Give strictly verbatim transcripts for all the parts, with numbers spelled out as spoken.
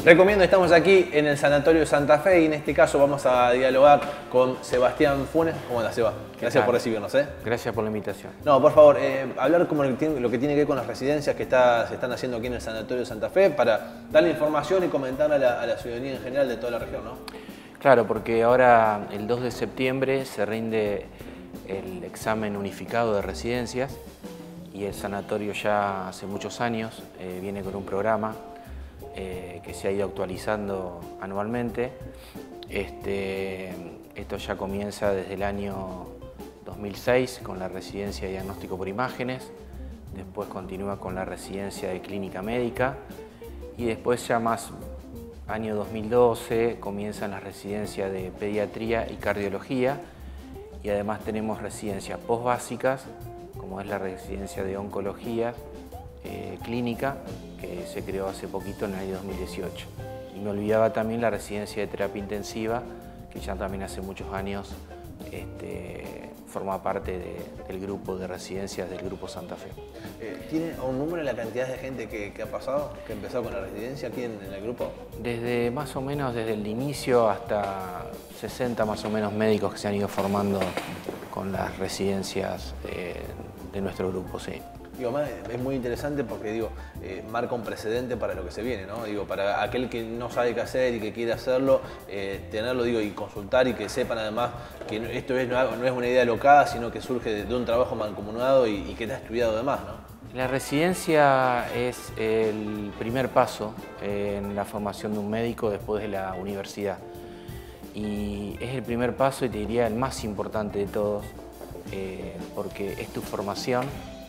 Recomiendo, estamos aquí en el Sanatorio Santa Fe y en este caso vamos a dialogar con Sebastián Funes. ¿Cómo andas, Seba? Gracias por recibirnos. ¿eh? Gracias por la invitación. No, por favor, eh, hablar como lo que, tiene, lo que tiene que ver con las residencias que está, se están haciendo aquí en el Sanatorio Santa Fe para darle información y comentar a la, a la ciudadanía en general de toda la región, ¿no? Claro, porque ahora el dos de septiembre se rinde el examen unificado de residencias y el sanatorio ya hace muchos años eh, viene con un programa eh, que se ha ido actualizando anualmente. Este, esto ya comienza desde el año dos mil seis con la residencia de diagnóstico por imágenes, después continúa con la residencia de clínica médica y después ya más año dos mil doce comienzan las residencias de pediatría y cardiología y además tenemos residencias postbásicas como es la residencia de oncología eh, clínica que se creó hace poquito en el año dos mil dieciocho. Y me olvidaba también la residencia de terapia intensiva que ya también hace muchos años este, forma parte de, del grupo de residencias del Grupo Santa Fe. Eh, ¿Tiene un número la cantidad de gente que, que ha pasado, que ha empezado con la residencia aquí en, en el grupo? Desde más o menos desde el inicio hasta sesenta más o menos médicos que se han ido formando con las residencias de, de nuestro grupo, sí. Digo, más, es muy interesante porque digo, eh, marca un precedente para lo que se viene, ¿no? Digo, para aquel que no sabe qué hacer y que quiere hacerlo, eh, tenerlo digo, y consultar y que sepan además que esto es, no es una idea locada, sino que surge de, de un trabajo mancomunado y, y que está estudiado además, ¿no? La residencia es el primer paso en la formación de un médico después de la universidad. Y es el primer paso y te diría el más importante de todos, eh, porque es tu formación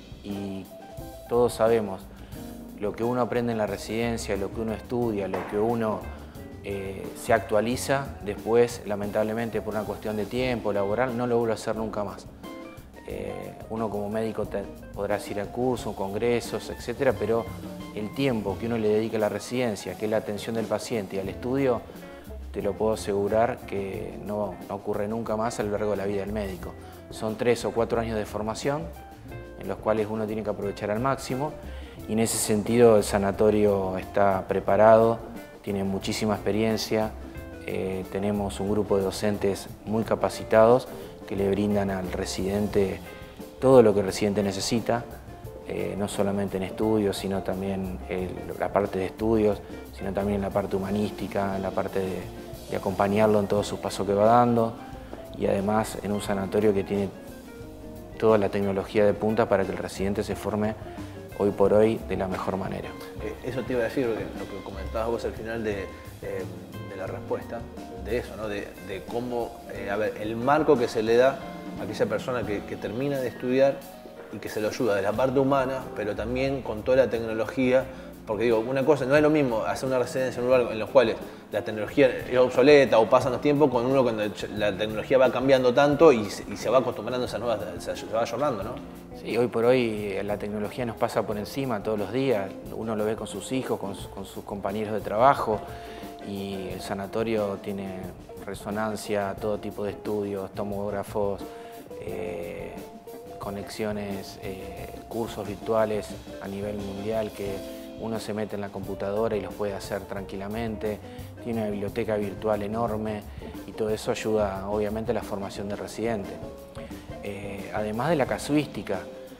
y todos sabemos lo que uno aprende en la residencia, lo que uno estudia, lo que uno eh, se actualiza, después lamentablemente por una cuestión de tiempo laboral no lo vuelve a hacer nunca más. Eh, uno como médico te, podrás ir a cursos, congresos, etcétera, pero el tiempo que uno le dedica a la residencia, que es la atención del paciente y al estudio, te lo puedo asegurar que no, no ocurre nunca más a lo largo de la vida del médico. Son tres o cuatro años de formación en los cuales uno tiene que aprovechar al máximo y en ese sentido el sanatorio está preparado, tiene muchísima experiencia, eh, tenemos un grupo de docentes muy capacitados que le brindan al residente todo lo que el residente necesita, eh, no solamente en estudios, sino también en la parte de estudios, sino también en la parte humanística, en la parte de, de acompañarlo en todos sus pasos que va dando y además en un sanatorio que tiene toda la tecnología de punta para que el residente se forme hoy por hoy de la mejor manera. Eh, eso te iba a decir, lo que comentabas vos al final de, eh, de la respuesta, de eso, ¿no? de, de cómo, eh, a ver, el marco que se le da a aquella persona que, que termina de estudiar y que se lo ayuda de la parte humana, pero también con toda la tecnología, porque digo, una cosa, no es lo mismo hacer una residencia en un lugar en los cuales la tecnología es obsoleta o pasan los tiempos con uno cuando la tecnología va cambiando tanto y, y se va acostumbrando a esas nuevas, se, se va ayornando, ¿no? Sí, hoy por hoy la tecnología nos pasa por encima todos los días, uno lo ve con sus hijos, con, con sus compañeros de trabajo y el sanatorio tiene resonancia, todo tipo de estudios, tomógrafos, eh, conexiones, eh, cursos virtuales a nivel mundial que uno se mete en la computadora y los puede hacer tranquilamente, tiene una biblioteca virtual enorme y todo eso ayuda obviamente a la formación del residente. Eh, además de la casuística,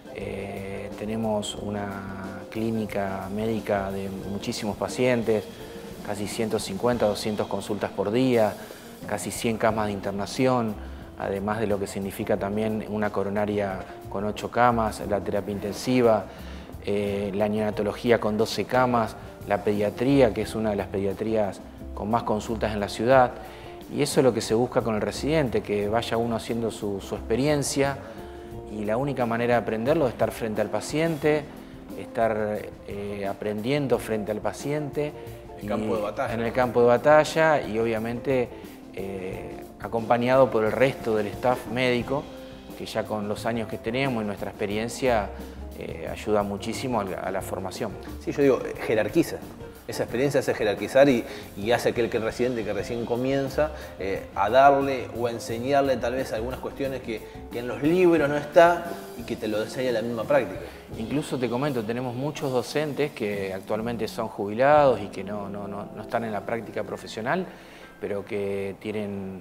eh, tenemos una clínica médica de muchísimos pacientes, casi ciento cincuenta, doscientas consultas por día, casi cien camas de internación, además de lo que significa también una coronaria con ocho camas, la terapia intensiva, eh, la neonatología con doce camas, la pediatría, que es una de las pediatrías con más consultas en la ciudad. Y eso es lo que se busca con el residente, que vaya uno haciendo su, su experiencia y la única manera de aprenderlo es estar frente al paciente, estar eh, aprendiendo frente al paciente el campo de batalla. en el campo de batalla y obviamente eh, acompañado por el resto del staff médico, que ya con los años que tenemos y nuestra experiencia eh, ayuda muchísimo a la, a la formación. Sí, yo digo, jerarquiza. esa experiencia hace jerarquizar y, y hace que el, que el residente que recién comienza eh, a darle o a enseñarle tal vez algunas cuestiones que, que en los libros no está y que te lo enseña la misma práctica. Incluso te comento, tenemos muchos docentes que actualmente son jubilados y que no, no, no, no están en la práctica profesional, pero que tienen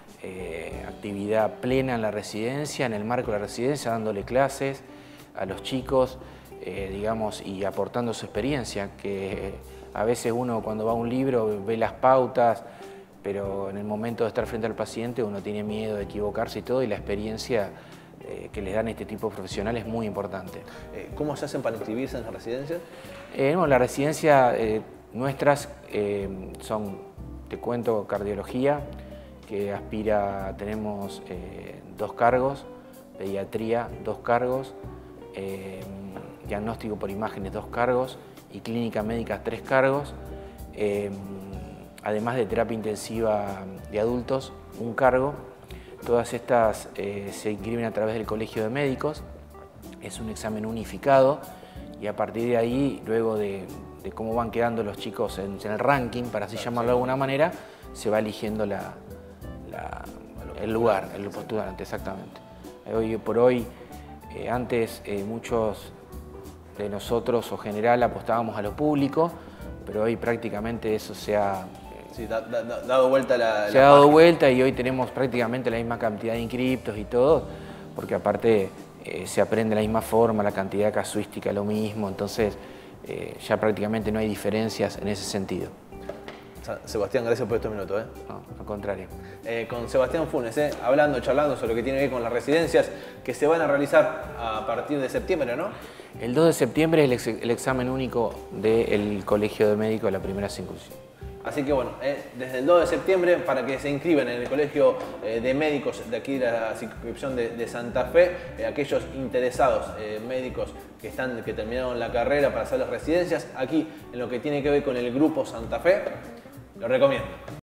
eh, actividad plena en la residencia, en el marco de la residencia, dándole clases a los chicos, eh, digamos, y aportando su experiencia, que a veces uno cuando va a un libro ve las pautas, pero en el momento de estar frente al paciente uno tiene miedo de equivocarse y todo, y la experiencia eh, que les dan este tipo de profesionales es muy importante. ¿Cómo se hacen para inscribirse en la residencia? Eh, bueno, la residencia eh, nuestras eh, son, te cuento, cardiología, que aspira, tenemos eh, dos cargos, pediatría, dos cargos, eh, diagnóstico por imágenes, dos cargos, y clínica médica, tres cargos, eh, además de terapia intensiva de adultos, un cargo. Todas estas eh, se inscriben a través del Colegio de Médicos, es un examen unificado y a partir de ahí, luego de, de cómo van quedando los chicos en, en el ranking, para así llamarlo de alguna manera, se va eligiendo la, la, el lugar, el postulante, exactamente. Hoy por hoy, eh, antes eh, muchos de nosotros o general apostábamos a lo público, pero hoy prácticamente eso se ha, sí, da, da, dado vuelta la, se la ha dado página. vuelta y hoy tenemos prácticamente la misma cantidad de inscriptos y todo, porque aparte eh, se aprende de la misma forma, la cantidad casuística lo mismo, entonces eh, ya prácticamente no hay diferencias en ese sentido. Sebastián, gracias por estos minutos. ¿eh? No, al contrario. Eh, con Sebastián Funes, ¿eh? hablando, charlando sobre lo que tiene que ver con las residencias que se van a realizar a partir de septiembre, ¿no? El dos de septiembre es el, ex el examen único del Colegio de Médicos de la primera circuncisión. Así que bueno, eh, desde el dos de septiembre para que se inscriban en el Colegio eh, de Médicos de aquí de la circunscripción de, de Santa Fe, eh, aquellos interesados, eh, médicos que, están, que terminaron la carrera para hacer las residencias, aquí en lo que tiene que ver con el Grupo Santa Fe, lo recomiendo.